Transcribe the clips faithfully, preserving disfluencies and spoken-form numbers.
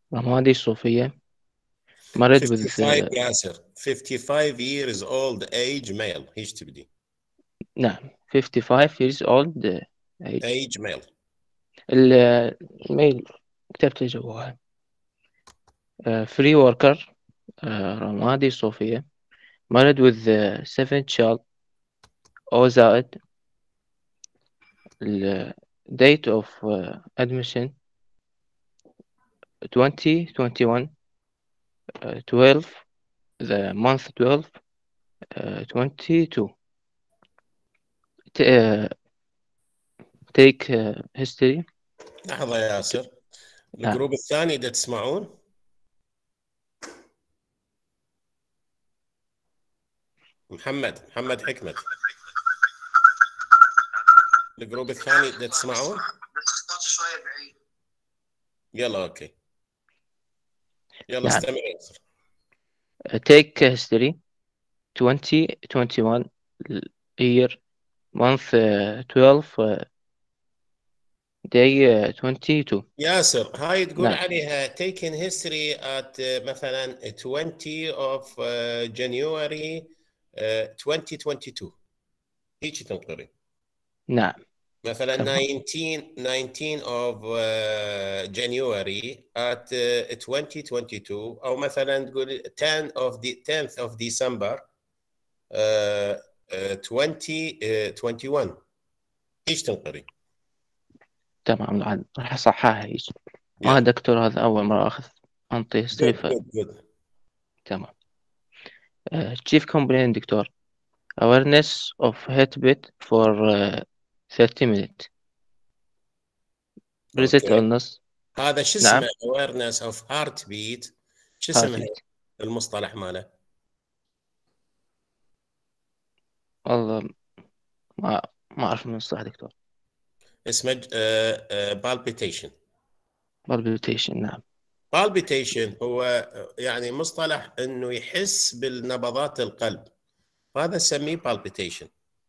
رمادي الصوفية. مرض with fifty-five uh, ياسر fifty-five years old age male هيش تبدي. نعم fifty-five years old uh, age. age male. ال- الميل كتبت جوها. uh, free worker uh, رمادي الصوفية. مرض with uh, seven child أو زائد. ال date of uh, admission twenty twenty-one uh, twelve the month twelve uh, twenty-two. T- uh, take uh, history. لحظة يا ياسر، نعم. الجروب الثاني إذا تسمعون محمد محمد حكمت، الجروب الثاني إذا تسمعون يلا أوكي يلا نعم. استمر ياسر. take history twenty twenty-one year month uh, twelve uh, day uh, twenty-two. ياسر هاي تقول نعم. عليها taken history at uh, مثلا twenty of uh, January uh, twenty twenty-two هيك تنقري. نعم. مثلا تمام. nineteen nineteen of uh, January at uh, twenty twenty-two أو مثلا تقول ten of the tenth of December uh, uh, twenty twenty-one ايش تنقري؟ تمام عاد راح أصححها هيك. Yeah. ما دكتور هذا أول مرة أخذ أنطي هيستوري. Good, good, good. تمام. uh, chief complaint دكتور awareness of heartbeat for uh, thirty minutes. Present اوكي illness. هذا شو نعم. اسمه awareness of heartbeat شو اسمه heartbeat. المصطلح ماله؟ والله ما ما أعرف من الصح دكتور. اسمه uh, uh, palpitation. palpitation. نعم. palpitation هو يعني مصطلح انه يحس بالنبضات القلب، هذا نسميه palpitation.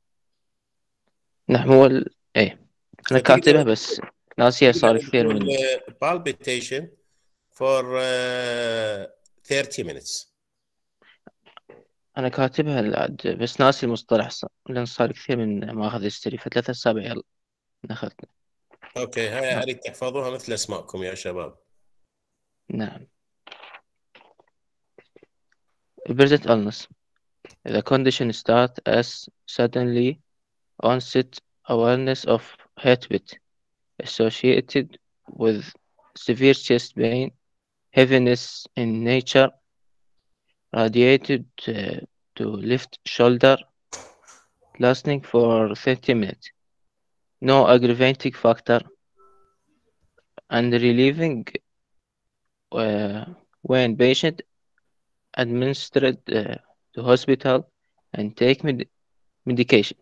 نعم هو ال... ايه انا كاتبه فتقدر بس ناسيه صار تقدر كثير تقول من. uh, palpitation for uh, thirty minutes. انا كاتبها العد بس ناسي المصطلح صار. لان صار كثير من ما اخذ هيستوري فثلاث اسابيع يلا اخذنا. اوكي هاي نعم. اريد تحفظوها مثل اسمائكم يا شباب. نعم. present illness. The condition start as suddenly onset awareness of heartbeat associated with severe chest pain, heaviness in nature, radiated uh, to left shoulder, lasting for thirty minutes. No aggravating factor, and relieving uh, when patient administered uh, to hospital and take med medication.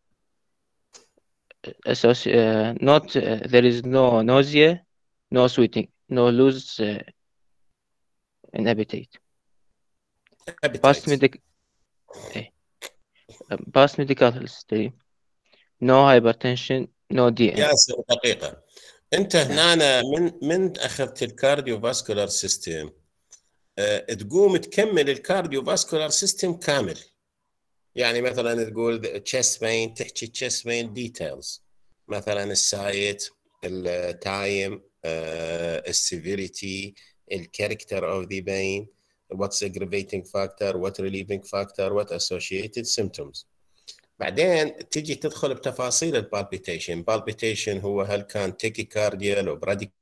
Associ uh, not uh, there is no nausea, no sweating, no loose uh, in appetite. Past appetite. medic eh, past medical history, no hypertension, no D M. ياسر دقيقة، انت نعم. هنا من من اخذت الكارديو فاسكولار سيستم أه تقوم تكمل الكارديو فاسكولار سيستم كامل. يعني مثلا تقول تشيست بين تحكي تشيست بين ديتيلز، مثلا السايت، التايم، السيفيريتي، الكاركتر اوف ذا بين، what's aggravating factor, what relieving factor, what associated symptoms. بعدين تجي تدخل بتفاصيل البالبيتيشن. البالبيتيشن هو هل كان تيكيكارديا لو براديك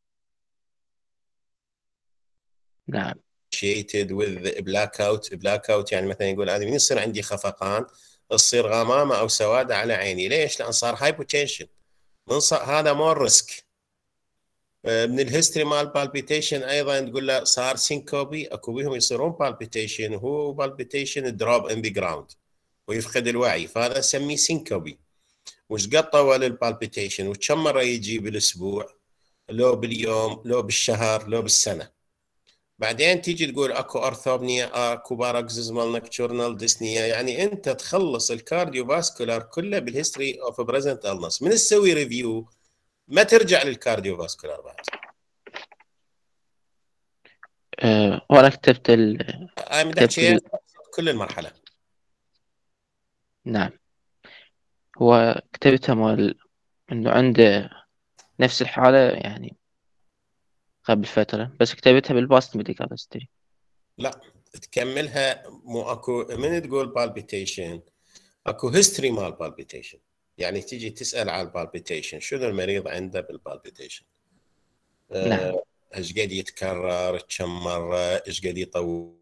نعم. associated with blackout. blackout يعني مثلا يقول هذه من يصير عندي خفقان تصير غمامه او سواد على عيني، ليش؟ لان صار هايبوتنشن، من صار هذا مور ريسك. من الهيستوري مال بالبيتيشن ايضا تقول له صار سينكوبي، اكو بيهم يصيرون بالبيتيشن، هو بالبيتيشن دروب ان ذا جراوند ويفقد الوعي، فهذا نسميه سينكوبي. وش قد طول البالبيتيشن وكم مره يجي بالاسبوع، لو باليوم، لو بالشهر، لو بالسنه. بعدين تيجي تقول اكو ارثوبنيا، اكو باراكسيزمال نكتورنال ديسنيا. يعني انت تخلص الكارديو فاسكولار كله بالهيستوري اوف بريزنت النس، من تسوي ريفيو ما ترجع للكارديو فاسكولار بعد. آه وأنا كتبت ال انا بدي كتبت احكي ال... كل المرحله. نعم، هو كتبتها مال إنه عنده نفس الحالة يعني قبل فترة، بس كتبتها بالباست ميديكال هيستوري. لا تكملها، مو اكو من تقول بالبيتيشن اكو هيستوري مال بالبيتيشن، يعني تيجي تسال على البالبيتيشن شنو المريض عنده بالبالبيتيشن، نعم. أه، ايش قد يتكرر، كم مره، ايش قد يطول،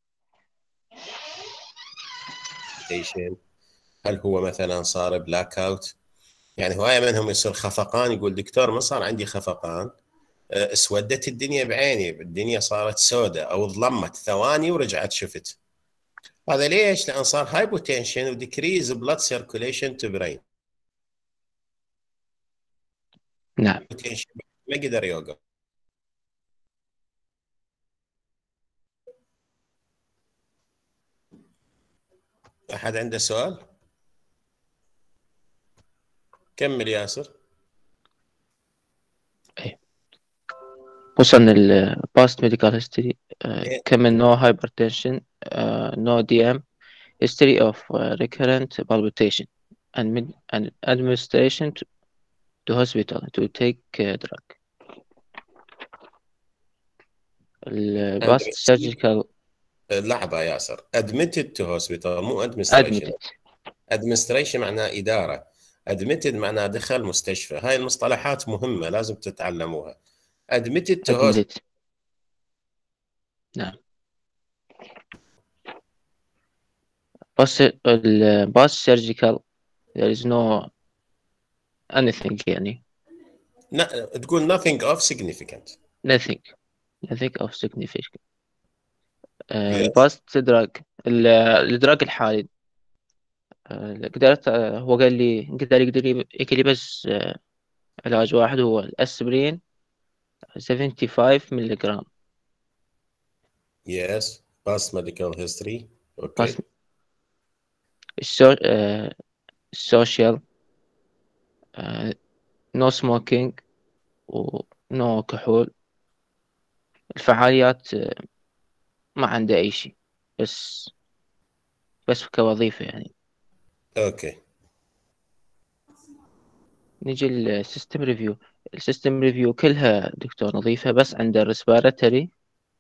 هل هو مثلا صار بلاك اوت، يعني هوايه منهم يصير خفقان يقول دكتور ما صار عندي خفقان، أه، اسودت الدنيا بعيني، الدنيا صارت سوداء او ظلمت ثواني ورجعت شفت. هذا ليش؟ لان صار هايبوتنشن وديكريز بلاد سيركوليشن تو برين، نعم. ما قدر يوقف. احد عنده سؤال؟ كمل ياسر. إيه. وصلنا الباست ميديكال هيستوري. إيه. كمان no hypertension, uh, no D M, history of uh, recurrent palpitation, and, mid- and administration to, to hospital to take uh, drug. and الباست receive- surgical لحظه ياسر، admitted to hospital مو administration. admitted. administration معناه اداره، admitted معناه دخل مستشفى، هاي المصطلحات مهمه لازم تتعلموها. admitted to hospital. admitted. نعم. بس الباست surgical there is no anything يعني تقول nothing of significant. nothing nothing of significant. آه، yes. الباست دراج الدراج الحالي. آه، قدرت آه، هو قال لي قدر يقدر يكتب لي بس آه، علاج واحد هو الأسبرين خمسة وسبعين ملي جرام. yes past medical history. بس اوكي. السو... آه، السوشيال، نو سموكينج ونو كحول. الفعاليات آه، ما عنده أي شيء، بس بس كوظيفة يعني. اوكي. نيجي السيستم ريفيو. السيستم ريفيو كلها دكتور نظيفة، بس عنده ريسبيراتوري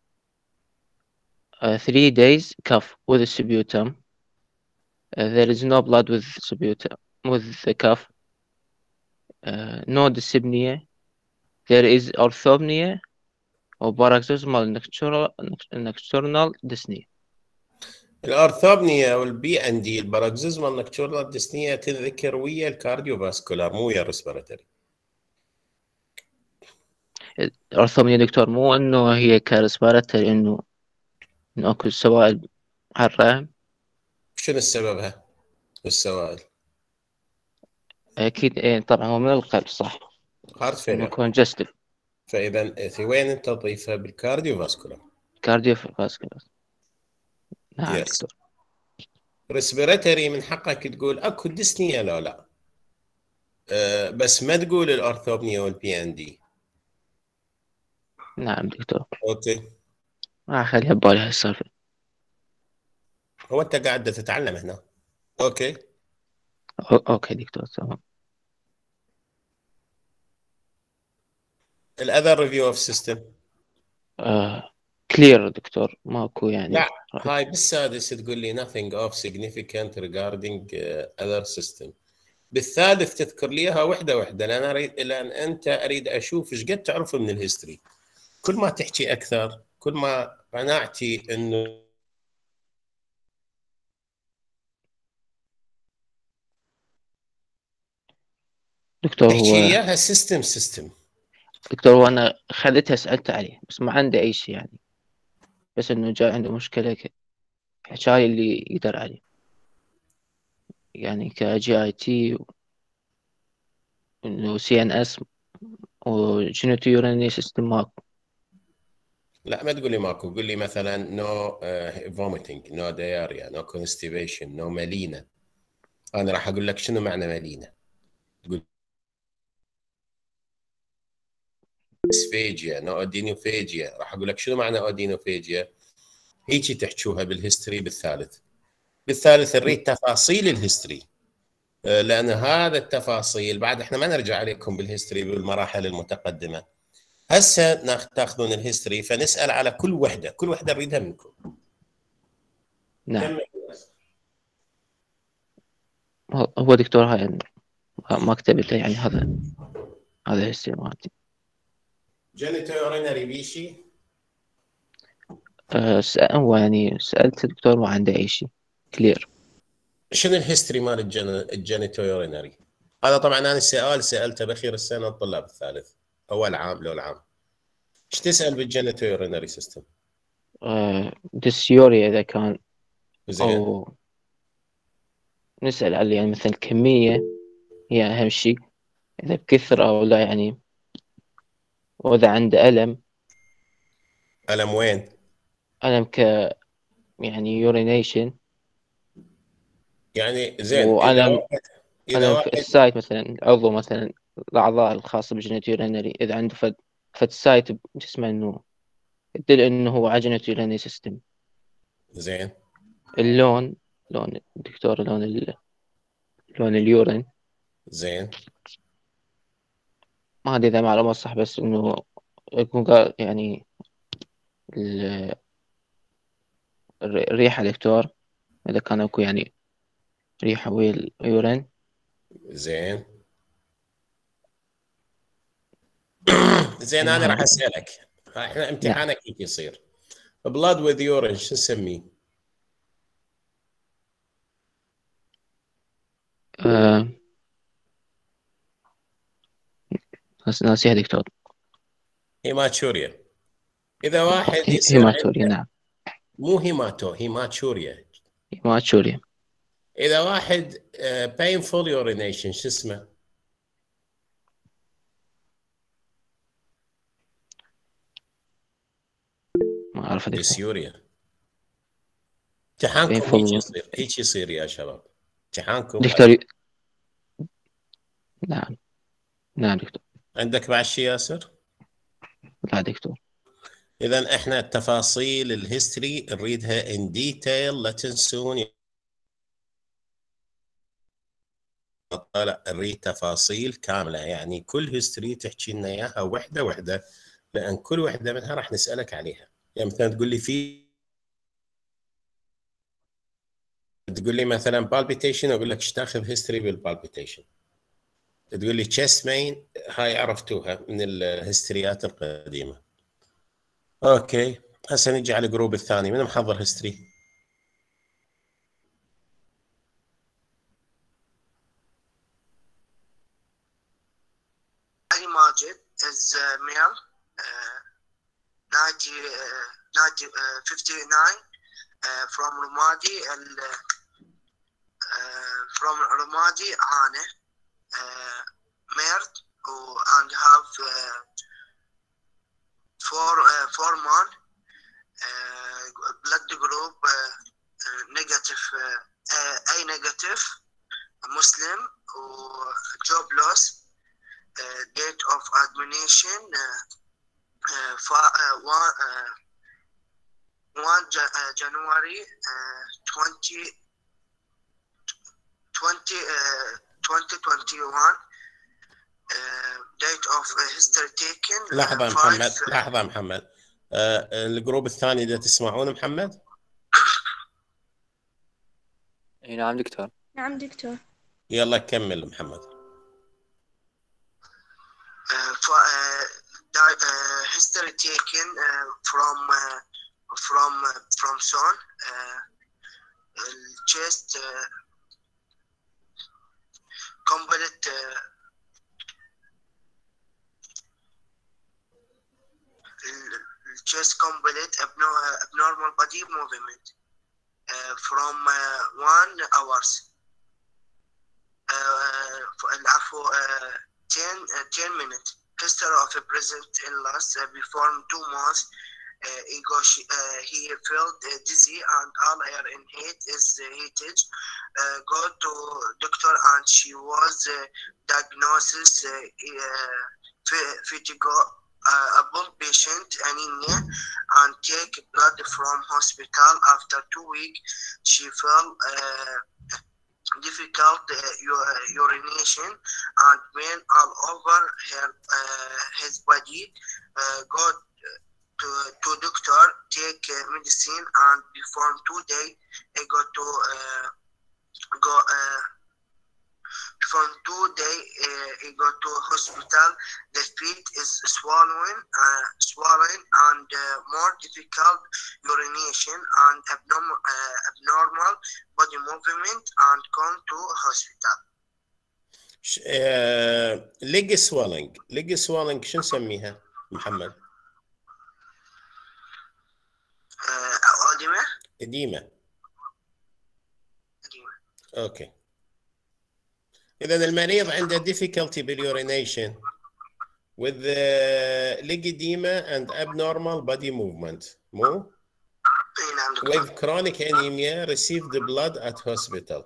three days cough with sputum. Uh, there is no blood with sputum with the cough. Uh, no dyspnea. There is orthopnea or paroxysmal nocturnal nocturnal dyspnea. الارثوبنيا والبي ان دي الباراكزيزمال نكتورنال ديسنيا تنذكر ويا الكارديو فاسكولار مو ويا الريسبيراتوري. الأرثوبنيا دكتور مو إنه هي كريسبيراتوري، إنه إنه أكل سوائل على الرحم. شنو السببها والسوائل؟ أكيد إيه طبعا هو من القلب صح، هارت إنه فيلر. congestive فاذا في وين انت تضيفها؟ بالكارديو فاسكولار. cardiovascular. نعم يس. دكتور. ريسبيراتوري من حقك تقول اكو ديسنيا لا لا، أه بس ما تقول الارثوبنيا والبي ان دي. نعم دكتور، اوكي. ما أخليها ببالي هالسالفة. هو انت قاعد تتعلم هنا. اوكي. أو- أوكي دكتور تمام. الاذر ريفيو اوف سيستم. آه كلير دكتور، ماكو يعني. لا هاي بالسادس تقول لي nothing of significant regarding uh, other system. بالثالث تذكر لي اياها وحده وحده، لان اريد لان انت اريد اشوف ايش قد تعرف من الهيستوري. كل ما تحكي اكثر كل ما قناعتي انه دكتور تحكي لي هو اياها سيستم سيستم. دكتور هو أنا خذيتها سألت عليه، بس ما عنده أي شيء يعني، بس إنه جاء عنده مشكلة ك- حكاية اللي يقدر عليه، يعني كجي اي تي، إنه سي ان اس وجينيتو يورينري سيستم ماكو. لا ما تقول لي ماكو، قول لي مثلا نو فوميتنج، نو دياريا، نو كونستيبيشن، نو مالينا. انا راح اقول لك شنو معنى مالينا. تقول اسفيجيا، نودينوفيجيا. راح اقول لك شنو معنى اودينوفيجيا؟ هيجي تحكوها بالهيستوري بالثالث. بالثالث نريد تفاصيل الهيستوري، لان هذا التفاصيل بعد احنا ما نرجع عليكم بالهيستوري بالمراحل المتقدمه. هسه تاخذون الهيستوري فنسال على كل وحده، كل وحده نريدها منكم. نعم. هو دكتور هاي ما كتبت يعني هذا هذا الهيستوري مالتي. جينيتورينري بيشي؟ أه هو يعني سألت الدكتور ما عنده أي شيء كلير. شنو الهيستوري مال الجينيتورينري؟ هذا طبعا انا السؤال سالته باخير السنه الطلاب الثالث اول عام لو العام. ايش تسال بالجينيتورينري سيستم؟ أه ديسيوريا اذا كان زين. او نسال على يعني مثلا الكميه هي اهم شيء، اذا بكثره او لا يعني، واذا عنده الم. الم وين؟ الم ك يعني يورينيشن يعني زين اذا والم واحد اذا الم في واحد السايت مثلا عضو مثلا الاعضاء الخاصه بالجينيتورينري، اذا عنده فد فد سايت جسمه انه يدل انه هو على جينيتورينري سيستم. زين. اللون، لون الدكتور، لون ال... لون اليورين. زين. ما ادري اذا معلومات صح، بس انه يكون قال يعني ال- الر- الريحة دكتور، اذا كان اكو يعني ريحة ويا اليورين. زين. زين انا راح اسالك، احنا امتحانك كيف يصير؟ بلاد وذ يورين شو نسميه؟ آه... بس ناسيها دكتور. هيماتوريا. اذا واحد هي- يصير هيماتوريا. عنده، نعم. مو هيماتو، هيماتوريا. هيماتوريا. اذا واحد بينفول يورينيشن شو اسمه؟ ما اعرف دكتور. ديسيوريا. امتحانكم هيك يصير، هيك يصير يا شباب امتحانكم. دكتور. نعم. نعم دكتور. عندك بعد شيء ياسر؟ لا دكتور. اذا احنا التفاصيل الهيستوري نريدها ان ديتيل، لا تنسون. لا نريد تفاصيل كامله، يعني كل هيستوري تحكي لنا اياها وحده وحده، لان كل وحده منها راح نسالك عليها. يعني مثلا تقول لي في تقول لي مثلا بالبيتيشن، اقول لك ايش تاخذ هيستوري بالبالبيتيشن. تقول لي تشيست مين، هاي عرفتوها من الهيستوريات القديمه. اوكي هسه نجي على الجروب الثاني، من محضر هيستوري؟ علي ماجد is uh, male, uh, ninety, uh, ninety, uh, fifty-nine, uh, from Rumadi, and uh, from Rumadi, Ane, uh, married, and have uh, four uh, four month, uh, blood group uh, uh, negative, uh, A negative, Muslim, or job loss. Uh, date of admission uh, uh, for, uh, one, uh, one uh, January uh, twenty, twenty, uh, twenty twenty-one. Uh, date of uh, history taken. لحظة uh, محمد، five, لحظة محمد. آه الجروب الثاني إذا تسمعون محمد؟ اي نعم دكتور. نعم دكتور. يلا كمل محمد. Uh, for, uh, di- uh, history taken uh, from uh, from uh, from son, uh, chest uh, complete uh, chest complete abno- abnormal body movement uh, from uh, one hours. Uh, العفو uh, ten, uh, ten minutes. History of a present illness uh, before two months. Uh, he, go, uh, he felt uh, dizzy and all air in heat is uh, heated. Uh, go to doctor and she was uh, diagnosed uh, uh, vertigo uh, a blood patient anemia and take blood from hospital. After two weeks, she felt uh, difficult uh, urination and pain all over her uh, his body. Uh, go to to doctor, take uh, medicine, and before two days, I go to uh, go. Uh, From two day, uh, he go to hospital. The feet is swollen, uh, swollen, and uh, more difficult urination and abnormal, uh, abnormal body movement, and come to hospital. ليج سوالنج ليج سوالنج شو نسميها محمد؟ أديمة. إديمة. أديمة. أوكي. إذا المريض عنده difficulty بالurination with the leg edema and abnormal body movement مو؟ with chronic anemia received the blood at hospital.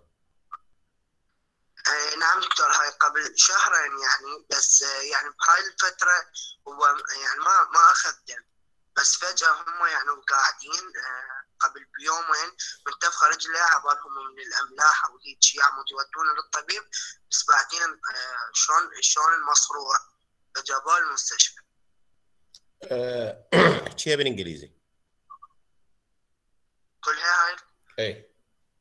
نعم دكتور، هاي قبل شهرين يعني، بس يعني بهاي الفترة هو يعني ما ما أخذ دم، بس فجأة هم يعني قاعدين قبل بيومين منتفخة رجله عبالهم من الأملاح أو هيك شيء، عم يودونه للطبيب، بس بعدين شلون شلون المصروع فجابوه المستشفى. احكيها بالإنجليزي. كلها هاي؟ إيه.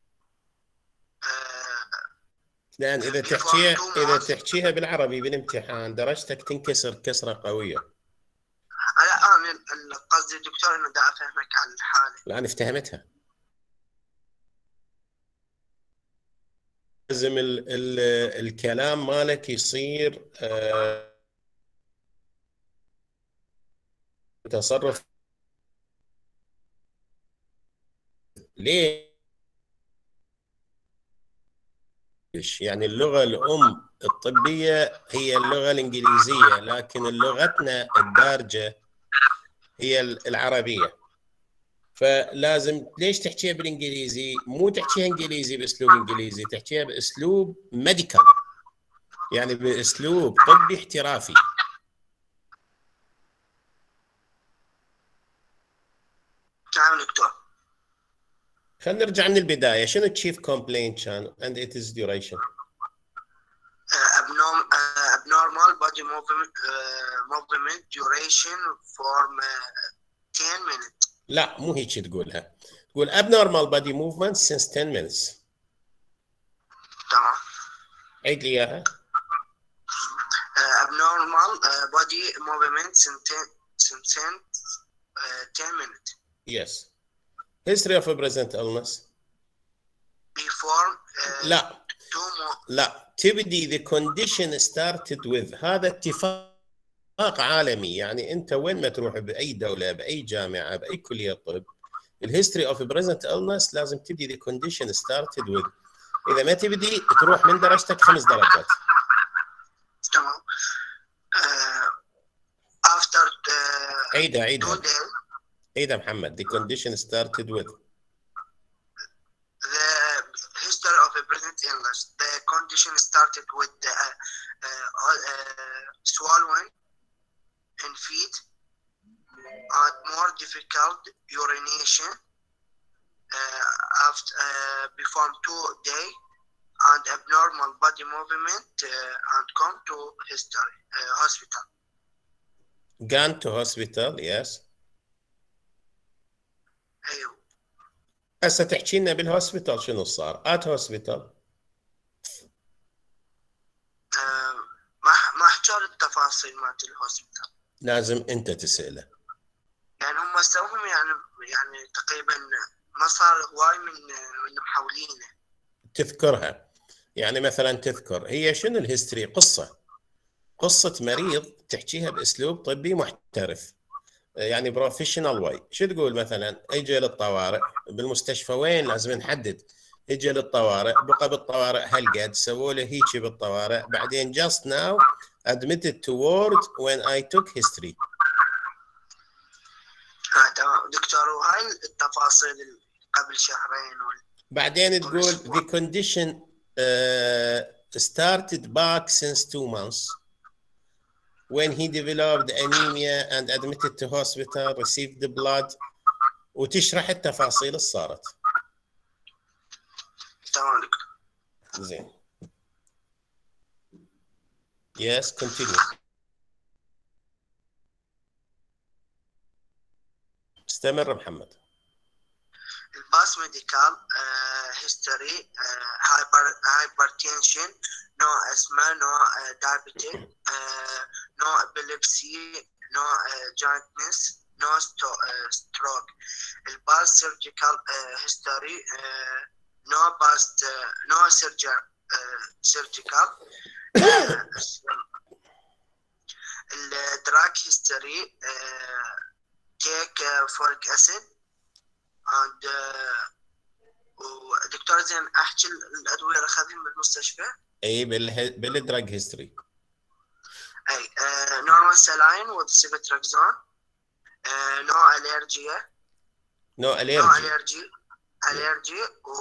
لأن إذا تحكيها إذا تحكيها بالعربي بالامتحان درجتك تنكسر كسرة قوية. لا أنا قصدي دكتور إنه دا أفهمك على الحالة. لا أنا افتهمتها. لازم ال ال الكلام مالك يصير آه تصرف. ليه؟ يعني اللغة الأم الطبية هي اللغة الإنجليزية، لكن لغتنا الدارجة هي العربية، فلازم ليش تحكيها بالإنجليزي؟ مو تحكيها إنجليزي بأسلوب إنجليزي، تحكيها بأسلوب ميديكال، يعني بأسلوب طبي احترافي. نعم دكتور. خلينا نرجع من البداية. شنو chief complaint كان and it is duration؟ abnormal body movement movement duration for ten minutes. لا مو هيك تقولها، تقول abnormal body movement since ten minutes. تمام. عيد لي إياها. abnormal body movement since ten minutes. Yes. History of a present illness. Before. Uh, لا. لا تبدي the condition started with. هذا اتفاق عالمي، يعني أنت وين ما تروح بأي دولة بأي جامعة بأي كلية طب الهيستوري of a present illness لازم تبدي the condition started with. إذا ما تبدي تروح من درجتك خمس درجات. تمام. after the عيدها عيدها عيدها محمد. the condition started with. The history of a present illness. The condition started with the uh, uh, uh, swallowing in feet and more difficult urination uh, after uh, before two days and abnormal body movement uh, and come to history uh, hospital. Gone to hospital, yes. أيوه. هسه تحكي لنا بالهوسبيتال شنو صار؟ ات هوسبيتال. آه ما ما حكوا التفاصيل مالت الهوسبيتال. لازم انت تسأله. يعني هم سوهم يعني يعني تقريبا ما صار هواي من من محاولينه. تذكرها، يعني مثلا تذكر هي شنو الهيستوري، قصة قصة مريض تحكيها بأسلوب طبي محترف، يعني بروفيشنال واي. شو تقول مثلا اجى للطوارئ بالمستشفى، وين لازم نحدد، اجى للطوارئ بقى بالطوارئ هالقد، سووا له هيك بالطوارئ، بعدين just now admitted to ward when I took history. اه تمام دكتور. وهاي التفاصيل قبل شهرين ولا بعدين تقول the condition uh, started back since two months when he developed anemia and admitted to hospital, received the blood، وتشرح التفاصيل اللي صارت. تمام دكتور. زين. Yes, continue. استمر محمد. الباس ميديكال هيستوري هايبرتنشن، نوع اسمه نوع دايابيتيك، نوع ابيليبسي، نوع جاينتنس، نوع ستروك. الباس سيرجيكال هيستوري نوع باست نوع سيرجيكال. الدراج هيستوري take فوليك اسيد and ودكتور زين احكي الادويه اللي اخذهم بالمستشفى. اي بال بالدراج هيستوري. اي نورمال سلاين وسيبتراكزون، نوع الرجيه نوع الرجي نوع الرجي الرجي و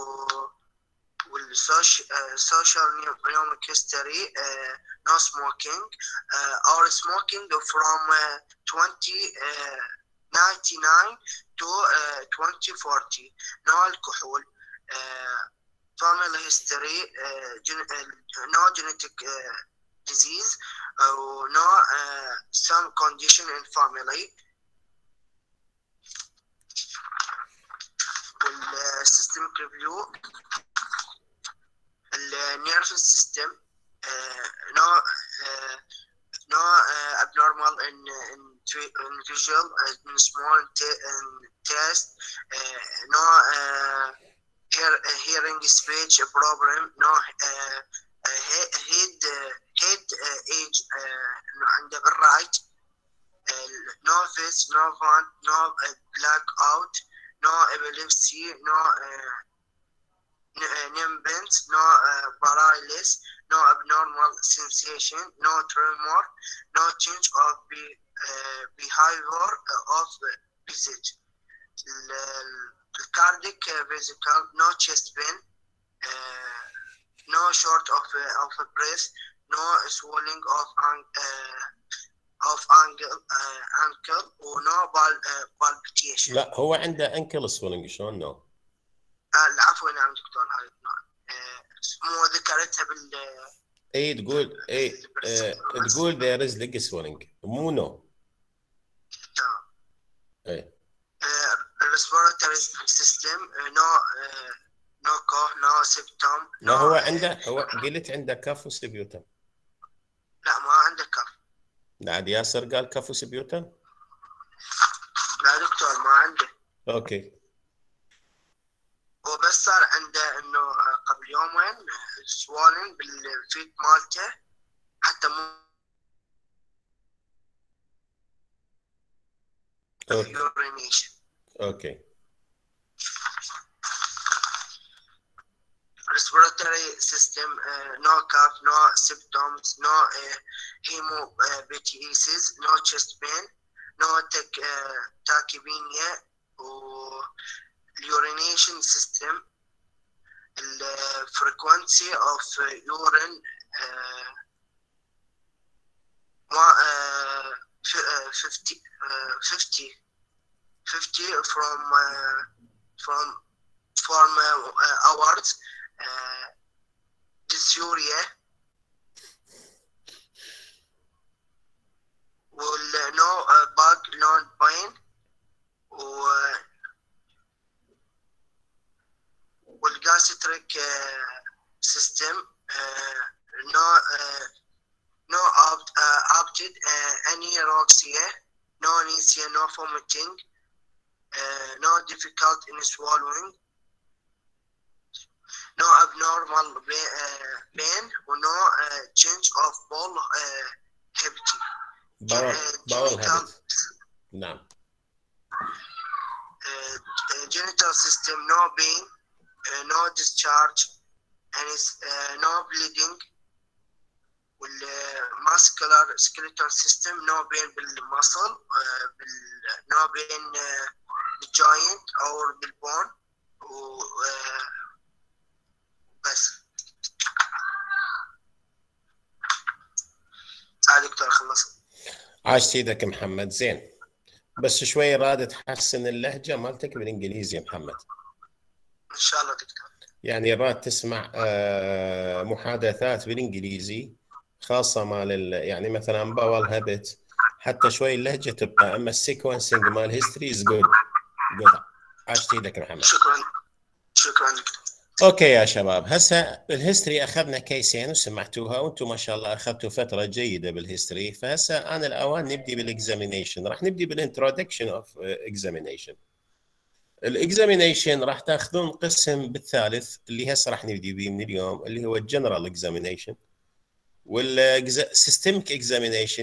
والسوشيال نيوميك هيستوري نو سموكينج اور سموكينج فروم twenty ninety-nine to uh, twenty forty. نوع الكحول. uh, family history uh, gen uh, no genetic uh, disease or no uh, some condition in family. وال systemic review ال nervous system uh, no uh, no uh, abnormal in in in visual in small in test uh, no uh, hear, hearing speech problem no uh, uh, head uh, head uh, age uh, عند بالرايت uh, no face no fun no uh, black out no epilepsy no uh, nimbus no uh, paralysis no abnormal sensation no tremor no change of be, uh, behavior of visit. The cardiac physical no chest pain uh, no short of uh, of a breath no swelling of uh, of ankle uh, ankle or no bal, uh, palpitation. لا هو عنده انكل سويلنج شلون نو؟ عفوا نعم دكتور هاي النوع مو ذكرتها بال اي تقول اي اه تقول there is leg swelling مو نو. تمام. اي respiratory system no no cough no symptom. لا هو عنده هو قلت عنده كف وسبيوتم. لا ما عنده كف. لا عاد ياسر قال كف وسبيوتم. لا دكتور ما عنده. اوكي. هو بس صار عنده انه قبل يومين سوالن بالفيت مالته حتى مو يورينيشن. اوكي. respiratory system uh, no cough no symptoms no uh, hemoptysis no chest pain no tach uh, tachypnea or urination system the frequency of uh, urine uh, uh, fifty uh, fifty fifty from uh, from from uh, hours uh, dysuria will uh, no uh, bug no pain or والgastric uh, system uh, no uh, no opt, uh, opted uh, anorexia no anesthesia no vomiting uh, no difficult in swallowing no abnormal pain or no uh, change of bowel uh, habit. bowel habit. نعم. uh, genital system no pain Uh, no discharge and is uh, no bleeding والmuscular skeletal system no pain بالmuscle uh, بال no pain uh, بالjoint أو بالbone و uh, بس. آه دكتور خلصت. عاش ايدك محمد. زين، بس شوي راد تحسن اللهجة مالتك بالانجليزي يا محمد. ان شاء الله دكتور. يعني راد تسمع آه، محادثات بالانجليزي خاصة مال يعني مثلا باول هابت، حتى شوي اللهجة تبقى، اما السيكونسنج مال هيستوري از جود جود. عاش ايدك محمد. شكرا شكرا دكتور. اوكي يا شباب، هسه بالهيستوري اخذنا كيسين وسمعتوها، وانتم ما شاء الله اخذتوا فتره جيده بالهيستوري. فهسه انا الاوان نبدي بالاكزامينيشن. راح نبدي بالانترودكشن اوف اكزامينيشن. الاكزامينيشن راح تاخذون قسم بالثالث اللي هسه راح نبدي به من اليوم، اللي هو الجنرال اكزامينيشن والسيستميك اكزامينيشن.